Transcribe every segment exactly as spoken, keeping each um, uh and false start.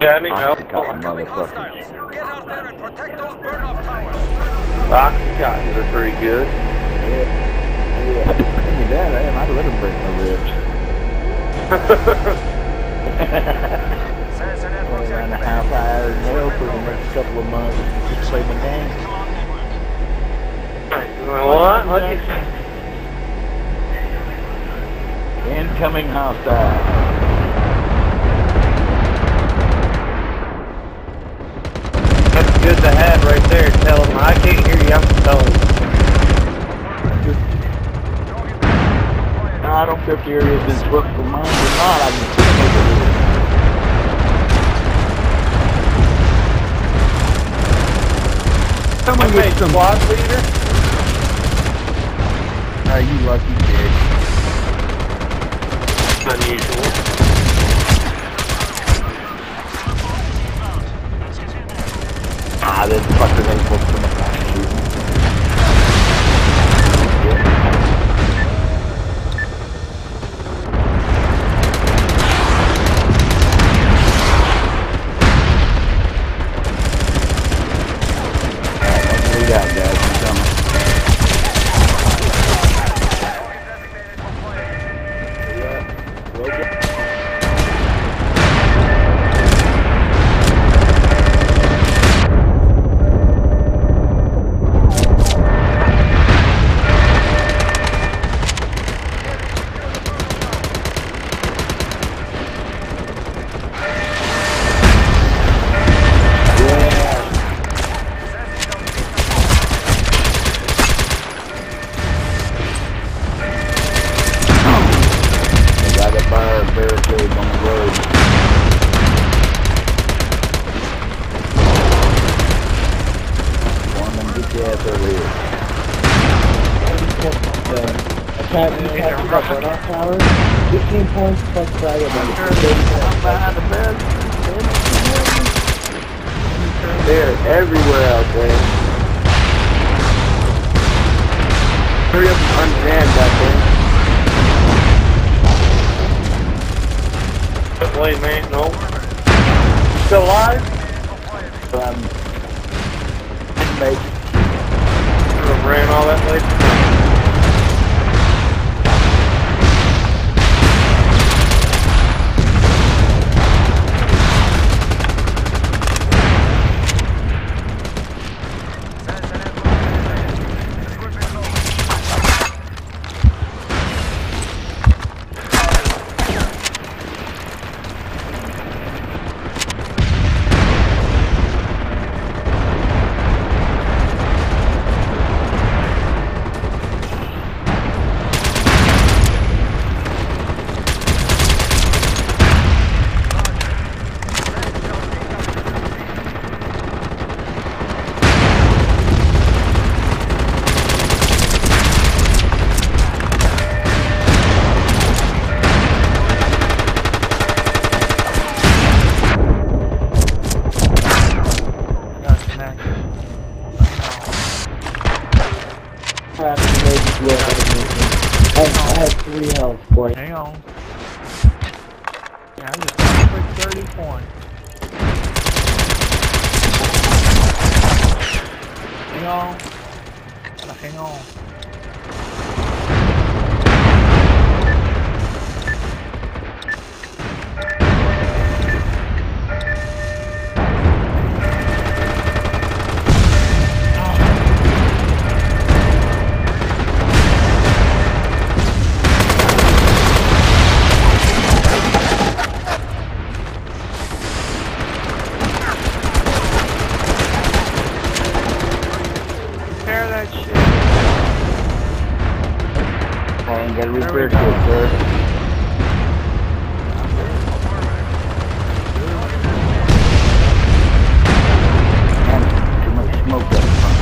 Yeah, I need help. Incoming hostiles. Get out there and protect those burn-off towers. Rocket guys are pretty good. Yeah. Yeah. Give me that, I might let him break my ribs. Around the house I hired nail for the next couple of months to play my game. You know what? What you Incoming hostile. That's good to have right there. Tell them I can't hear you. I'm told. No, I don't care if the area has been booked for mine or not. I can still make it here. Someone get some squad leader. Are you lucky kid? Unusual. Ah, this fucker ain't supposed to make that shooting. Alright, lead out, guys. I'm coming. Yeah, we'll get. Barricade on the road. One of them get your ass over here. Attack me captured that burn-off tower. fifteen points plus fire damage. Behind the bed. They're everywhere out there. Hurry up and unjam back there. Wait, man, no. Still alive? Um, maybe. Could have ran all that way to I have three health, boy. Hang on. Yeah, I just got a quick thirty points. Hang on. Gotta hang on. Got a repair kit, sir. And too much smoke up front.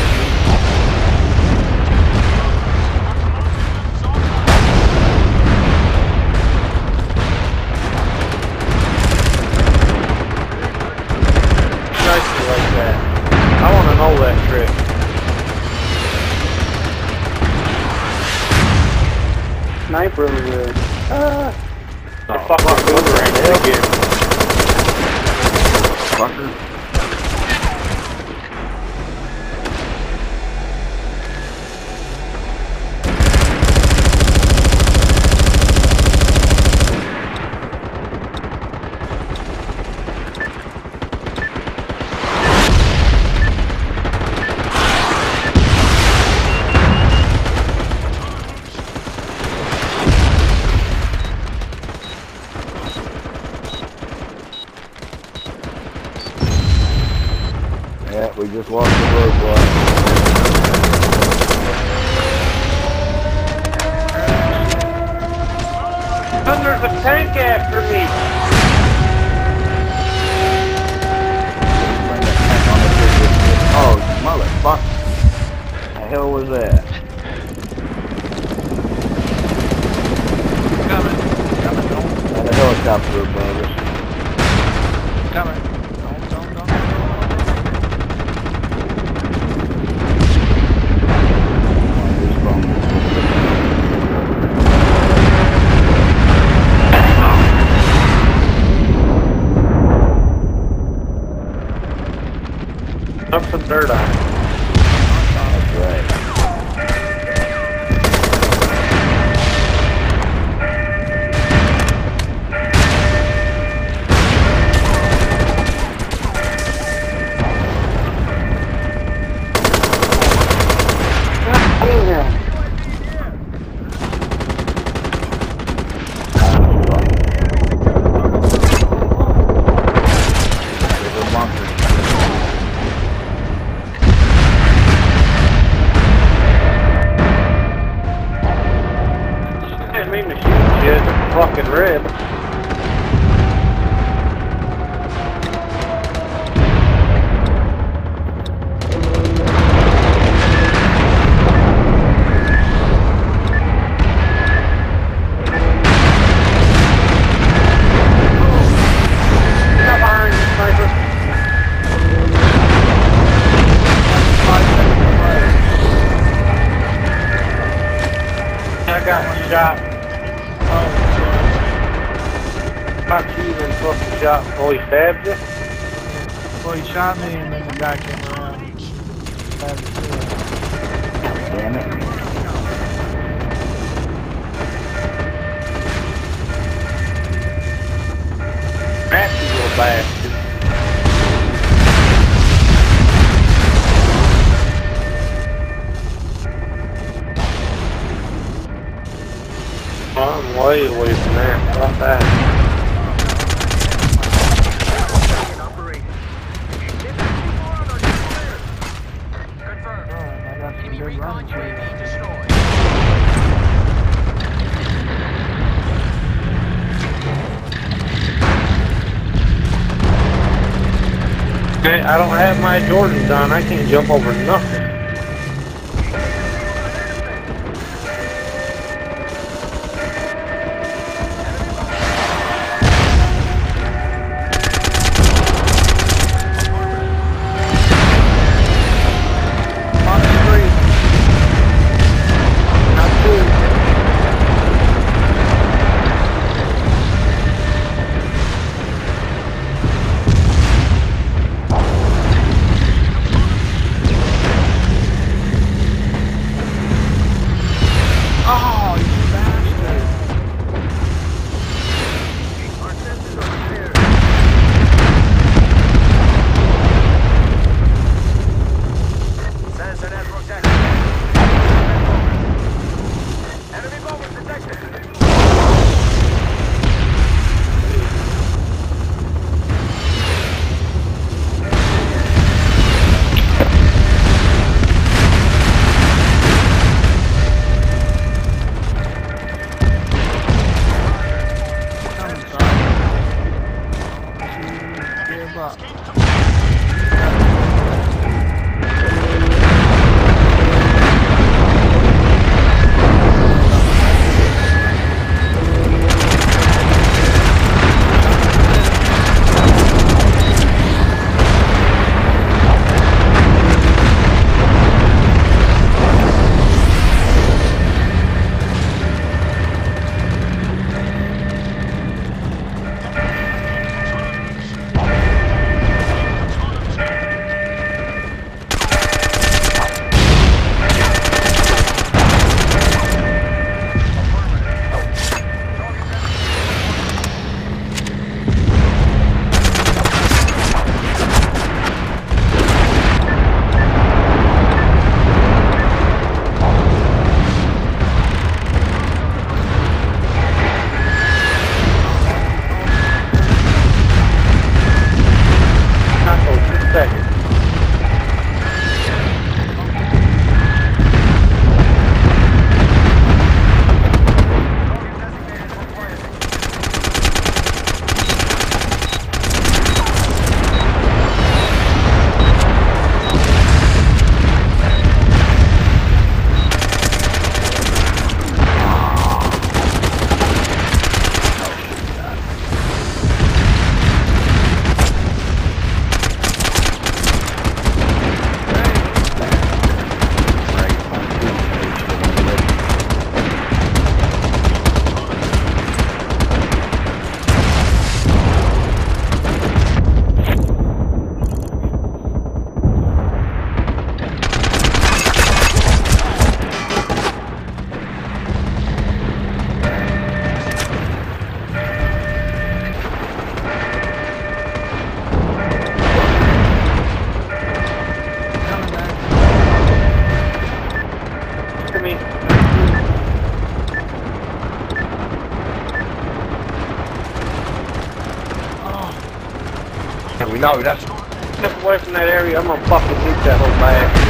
Nicely like that. I want to know that trick. Sniper over there. Ah! I fuck my boomerang again. fucker. Yeah, we just walked the roadblock. And there's a tank after me. Oh, motherfucker. The hell was that? Coming. Coming. Don't. Had a helicopter above us. Coming. Don't. Don't. Don't. This phone. Dump some dirt on it. That's right. There's a bunker. Didn't mean to shoot you. It's fucking red. Stop behind you, sniper. I got shot. Not you even fucking shot. Oh, he stabbed you? Well, he shot me and then the guy came around. Stabbed me too. Damn it. Nasty little bastard. I'm way away from there. Stop that. Oh, I got some good runs here. Okay, I don't have my Jordans on. I can't jump over nothing. On the street. Not too. Oh, you bastard. Coming, son. Give up. And we know that's step away from that area. I'm gonna fucking nuke that whole bag.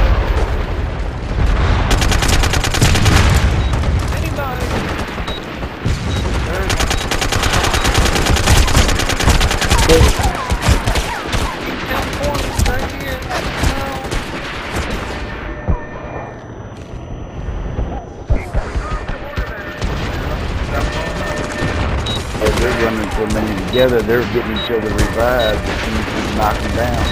They're running so many together, they're getting each other revived as soon as we knock them down.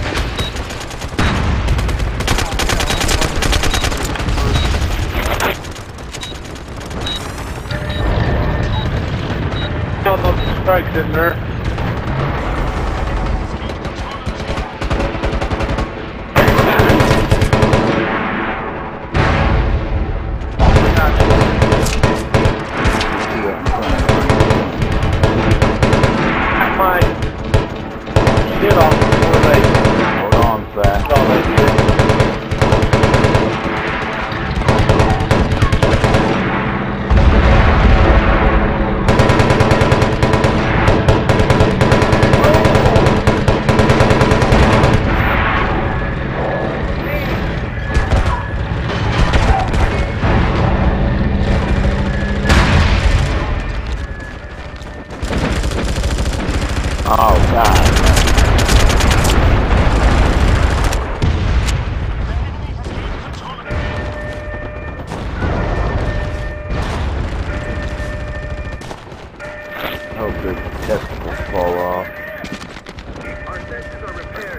Got those strikes in there. Oh, God. I hope the testicles fall off. Our sensors are repaired.